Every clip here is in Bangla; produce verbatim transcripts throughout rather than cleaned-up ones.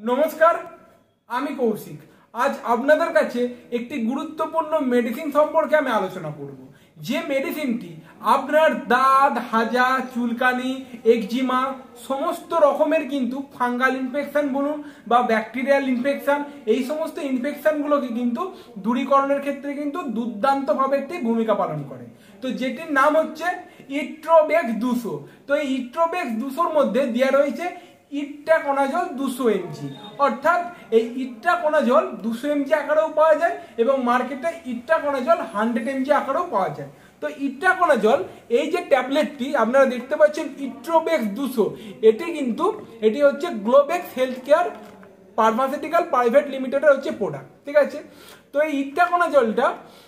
নমস্কার, আমি কৌশিক। আজ আপনাদের কাছে একটি গুরুত্বপূর্ণ মেডিসিন সম্পর্কে আমি আলোচনা করব, যে মেডিসিনটি আপনার দাঁত, হাজা, চুলকানি, একজিমা সমস্ত রকমের কিন্তু ফাঙ্গাল ইনফেকশন বলুন বা ব্যাকটেরিয়াল ইনফেকশন, এই সমস্ত ইনফেকশনগুলোকে কিন্তু দূরীকরণের ক্ষেত্রে কিন্তু দুর্দান্তভাবে একটি ভূমিকা পালন করে। তো যেটির নাম হচ্ছে ইট্রোবেক্স দুশো। তো এই ইট্রোবেক্স দুশোর মধ্যে দেওয়া রয়েছে ইট্রাকোনাজল দুশো এমজি, অর্থাৎ এই ইট্রাকোনাজল দুশো এমজি আকারেও পাওয়া যায় এবং মার্কেটে ইট্রাকোনাজল হান্ড্রেড এমজি আকারেও পাওয়া যায়। তো ইট্রাকোনাজল এই যে ট্যাবলেটটি আপনারা দেখতে পাচ্ছেন ইট্রোবেক্স দুশো, এটি কিন্তু এটি হচ্ছে Globex health care pharmaceutical private লিমিটেডের হচ্ছে প্রোডাক্ট, ঠিক আছে। তো এই ইট্রাকোনাজলটা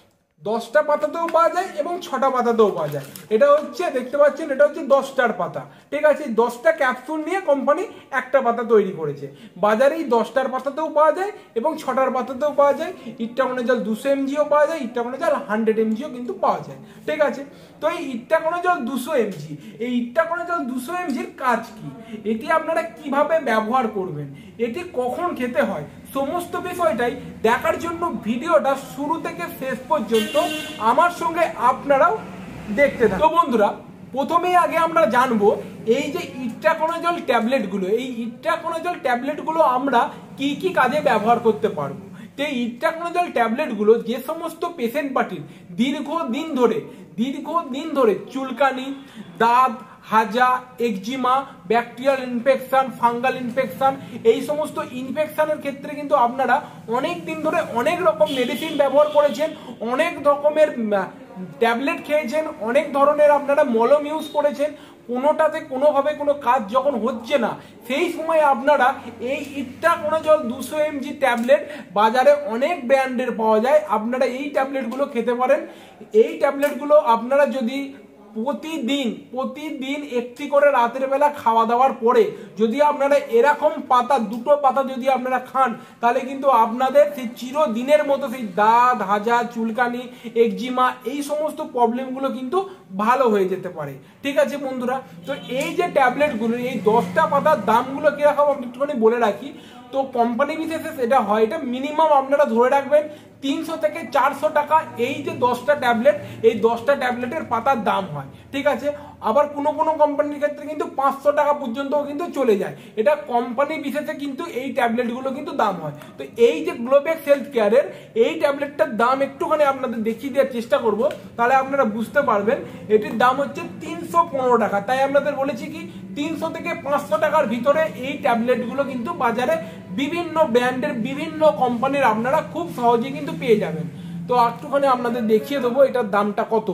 দশটা পাতাতেও পাওয়া যায় এবং ছটা পাতাতেও পাওয়া যায়। এটা হচ্ছে দেখতে পাচ্ছেন, এটা হচ্ছে দশটার পাতা, ঠিক আছে। দশটা ক্যাপসুল নিয়ে কোম্পানি একটা পাতা তৈরি করেছে। বাজারে এই দশটার পাতাতেও পাওয়া যায় এবং ছটার পাতাতেও পাওয়া যায়। ইট্রাকোনাজল দুশো এমজিও পাওয়া যায়, ইট্রাকোনাজল হান্ড্রেড এমজিও কিন্তু পাওয়া যায়, ঠিক আছে। তো এই ইট্রাকোনাজল দুশো এমজি, এই ইট্রাকোনাজল দুশো এমজির কাজ কি, এটি আপনারা কিভাবে ব্যবহার করবেন, এটি কখন খেতে হয়, সমস্ত বিষয়টাই দেখার জন্য ভিডিওটা শুরু থেকে শেষ পর্যন্ত আমার সঙ্গে আপনারাও দেখতে থাকুন। তো বন্ধুরা, প্রথমেই আগে আমরা জানবো এই যে ইট্রাকোনাজল ট্যাবলেটগুলো, এই ইট্রাকোনাজল ট্যাবলেটগুলো আমরা কি কি কাজে ব্যবহার করতে পারবো। তো এই ইট্রাকোনাজল ট্যাবলেটগুলো যে সমস্ত পেশেন্ট পার্টির দীর্ঘদিন ধরে দীর্ঘদিন ধরে চুলকানি, দাঁত, হাজা, একজিমা, ব্যাকটেরিয়াল ইনফেকশন, ফাঙ্গাল ইনফেকশন, এই সমস্ত ইনফেকশনের ক্ষেত্রে কিন্তু আপনারা অনেক দিন ধরে অনেক রকম মেডিসিন ব্যবহার করেছেন, অনেক রকমের ট্যাবলেট খেয়েছেন, অনেক ধরনের আপনারা মলম ইউজ করেছেন, কোনোটাতে কোনোভাবে কোনো কাজ যখন হচ্ছে না, সেই সময় আপনারা এই ইট্রাকোনাজল দুশো এমজি ট্যাবলেট বাজারে অনেক ব্র্যান্ডের পাওয়া যায়, আপনারা এই ট্যাবলেটগুলো খেতে পারেন। এই ট্যাবলেটগুলো আপনারা যদি প্রতিদিন প্রতিদিন একটি করে রাতের বেলা খাওয়া দাওয়ার পরে যদি আপনারা এরকম পাতা দুটো পাতা যদি আপনারা খান, তাহলে কিন্তু আপনাদের সেই চিরদিনের মতো সেই দাঁত, হাজা, চুলকানি, একজিমা এই সমস্ত প্রবলেমগুলো কিন্তু ভালো হয়ে যেতে পারে, ঠিক আছে বন্ধুরা। তো এই যে ট্যাবলেটগুলো, এই দশটা পাতার দামগুলো কিরকম আমি একটুখানি বলে রাখি। তো কোম্পানি বিশেষে সেটা হয়, এটা মিনিমাম আপনারা ধরে রাখবেন তিনশো থেকে চারশো টাকা এই যে দশটা ট্যাবলেট, এই দশটা ট্যাবলেটের পাতার দাম হয়, ঠিক আছে। আবার কোনো কোনো কোম্পানির ক্ষেত্রে কিন্তু পাঁচশো টাকা পর্যন্তও কিন্তু চলে যায়, এটা কোম্পানি বিশেষে কিন্তু এই ট্যাবলেটগুলো কিন্তু দাম হয়। তো এই যে গ্লোবেক্স হেলথ কেয়ারের এই ট্যাবলেটটার দাম একটুখানি আপনাদের দেখিয়ে দেওয়ার চেষ্টা করব, তাহলে আপনারা বুঝতে পারবেন। এটির দাম হচ্ছে তিনশো পনেরো টাকা। তাই আপনাদের বলেছি কি তিনশো থেকে পাঁচশো টাকার ভিতরে এই ট্যাবলেটগুলো কিন্তু বাজারে বিভিন্ন ব্র্যান্ডের বিভিন্ন কোম্পানির আপনারা খুব সহজে কিন্তু পেয়ে যাবেন। তো একটুখানি আপনাদের দেখিয়ে দেবো এটার দামটা কত।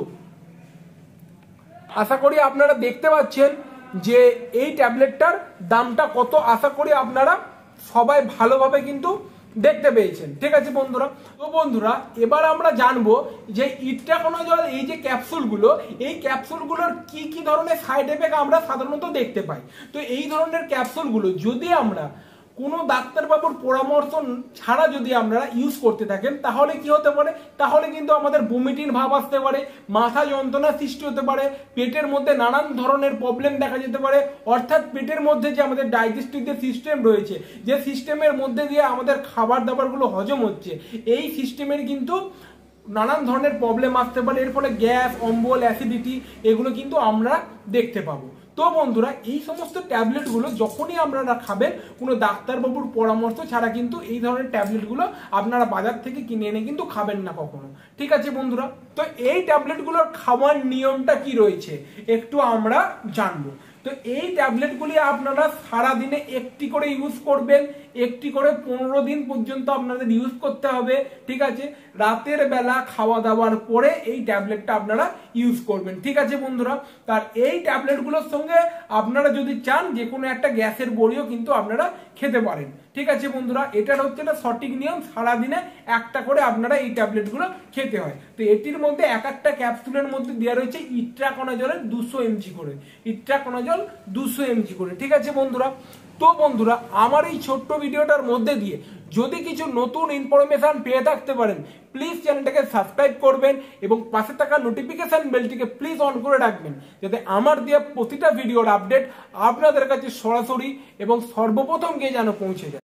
আশা করি আপনারা দেখতে পাচ্ছেন যে এই ট্যাবলেটটার দামটা কত। আশা করি আপনারা সবাই ভালোভাবে কিন্তু দেখতে পেয়েছেন, ঠিক আছে বন্ধুরা। তো বন্ধুরা, এবার আমরা জানবো যে ইট্রাকোনাজল এই যে ক্যাপসুলগুলো, এই ক্যাপসুলগুলোর কি কি ধরনের সাইড এফেক্ট আমরা সাধারণত দেখতে পাই। তো এই ধরনের ক্যাপসুলগুলো যদি আমরা কোনো ডাক্তারবাবুর পরামর্শ ছাড়া যদি আপনারা ইউজ করতে থাকেন, তাহলে কি হতে পারে, তাহলে কিন্তু আমাদের বমিটির ভাব আসতে পারে, মাথা যন্ত্রণা সৃষ্টি হতে পারে, পেটের মধ্যে নানান ধরনের প্রবলেম দেখা যেতে পারে। অর্থাৎ পেটের মধ্যে যে আমাদের ডাইজেস্টিভ যে সিস্টেম রয়েছে, যে সিস্টেমের মধ্যে দিয়ে আমাদের খাবার দাবারগুলো হজম হচ্ছে, এই সিস্টেমের কিন্তু নানান ধরনের প্রবলেম আসতে পারে। এর ফলে গ্যাস, অম্বল, অ্যাসিডিটি এগুলো কিন্তু আমরা দেখতে পাবো। তো বন্ধুরা, এই সমস্ত ট্যাবলেটগুলো যখনই আপনারা খাবেন কোনো ডাক্তারবাবুর পরামর্শ ছাড়া কিন্তু এই ধরনের ট্যাবলেটগুলো আপনারা বাজার থেকে কিনে এনে কিন্তু খাবেন না কখনো, ঠিক আছে বন্ধুরা। তো এই ট্যাবলেটগুলোর খাওয়ার নিয়মটা কি রয়েছে একটু আমরা জানবো। তো এই ট্যাবলেটগুলি আপনারা সারাদিনে একটি করে ইউজ করবেন, একটি করে পনেরো দিন পর্যন্ত আপনাদের ইউজ করতে হবে, ঠিক আছে। রাতের বেলা খাওয়া দাওয়ার পরে এই ট্যাবলেটটা আপনারা ইউজ করবেন, ঠিক আছে বন্ধুরা। তার এই ট্যাবলেটগুলোর সঙ্গে আপনারা যদি চান যে কোনো একটা গ্যাসের বড়িও কিন্তু আপনারা খেতে পারেন, ঠিক আছে বন্ধুরা। এটার হচ্ছে না সঠিক নিয়ম, সারাদিনে একটা করে আপনারা এই ট্যাবলেটগুলো খেতে হয়। তো এটির মধ্যে এক একটা ক্যাপসুলের মধ্যে দেওয়া রয়েছে ইট্রাকোনাজলের দুশো এমজি করে, ইট্রাকোনাজল দুশো এমজি করে, ঠিক আছে বন্ধুরা। তো বন্ধুরা, আমার এই ছোট্ট ভিডিওটার মধ্যে দিয়ে যদি কিছু নতুন ইনফরমেশন পেয়ে থাকতে পারেন, প্লিজ চ্যানেলটাকে সাবস্ক্রাইব করবেন এবং পাশে থাকা নোটিফিকেশন বেলটিকে প্লিজ অন করে রাখবেন, যাতে আমার দেওয়া প্রতিটা ভিডিওর আপডেট আপনাদের কাছে সরাসরি এবং সর্বপ্রথম গিয়ে যেন পৌঁছে যায়।